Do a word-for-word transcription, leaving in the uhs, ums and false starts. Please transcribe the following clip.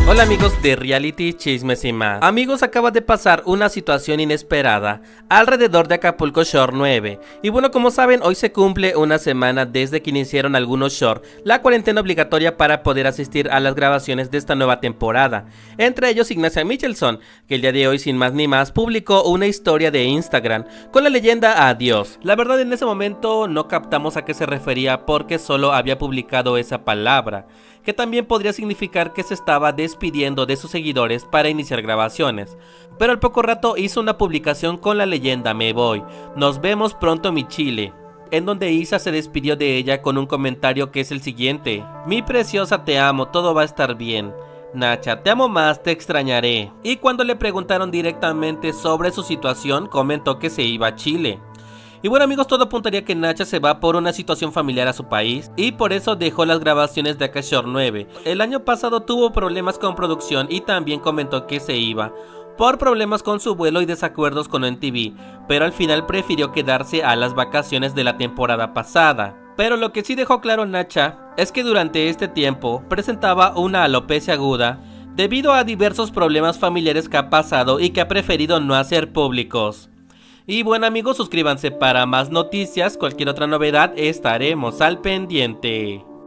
Hola amigos de Reality Chismes y más. Amigos, acaba de pasar una situación inesperada alrededor de Acapulco Shore nueve. Y bueno, como saben, hoy se cumple una semana desde que iniciaron algunos shore la cuarentena obligatoria para poder asistir a las grabaciones de esta nueva temporada. Entre ellos Ignacia Michelson, que el día de hoy sin más ni más publicó una historia de Instagram con la leyenda adiós. La verdad, en ese momento no captamos a qué se refería porque solo había publicado esa palabra, que también podría significar que se estaba despidiendo de sus seguidores para iniciar grabaciones. Pero al poco rato hizo una publicación con la leyenda "me voy, nos vemos pronto mi Chile", en donde Isa se despidió de ella con un comentario que es el siguiente: "Mi preciosa, te amo, todo va a estar bien. Nacha, te amo más, te extrañaré". Y cuando le preguntaron directamente sobre su situación, comentó que se iba a Chile. Y bueno amigos, todo apuntaría que Nacha se va por una situación familiar a su país y por eso dejó las grabaciones de Acapulco Shore nueve. El año pasado tuvo problemas con producción y también comentó que se iba por problemas con su vuelo y desacuerdos con M T V, pero al final prefirió quedarse a las vacaciones de la temporada pasada. Pero lo que sí dejó claro Nacha es que durante este tiempo presentaba una alopecia aguda debido a diversos problemas familiares que ha pasado y que ha preferido no hacer públicos. Y bueno amigos, suscríbanse para más noticias, cualquier otra novedad estaremos al pendiente.